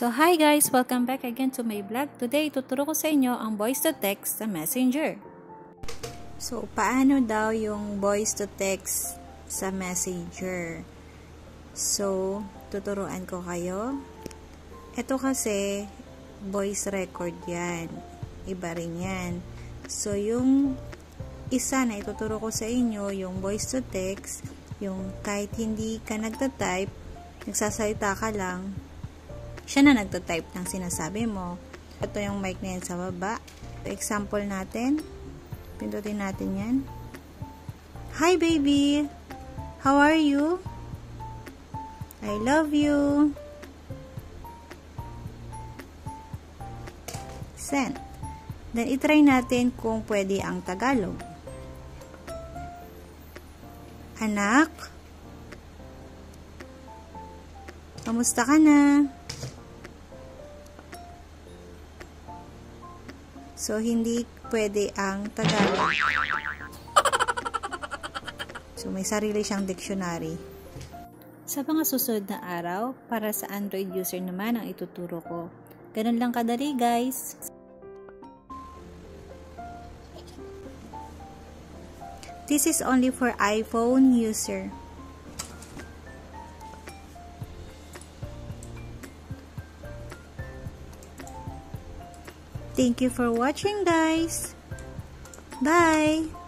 So hi guys! Welcome back again to my vlog. Today, tuturo ko sa inyo ang voice to text sa Messenger. So, paano daw yung voice to text sa Messenger? So, tuturuan ko kayo. Ito kasi, voice record yan. Iba rin yan. So, yung isa na ituturo ko sa inyo, yung voice to text, yung kahit hindi ka nagtatype, nagsasalita ka lang, siya na nagtatype ng sinasabi mo. Ito yung mic na yan sa baba. Example natin. Pindutin natin yan. Hi baby! How are you? I love you. Send. Then, itry natin kung pwede ang Tagalog. Anak, kamusta ka na? So, hindi pwede ang Tagalog. So, may sarili siyang dictionary. Sa mga susunod na araw, para sa Android user naman ang ituturo ko. Ganun lang kadali, guys. This is only for iPhone user. Thank you for watching, guys. Bye!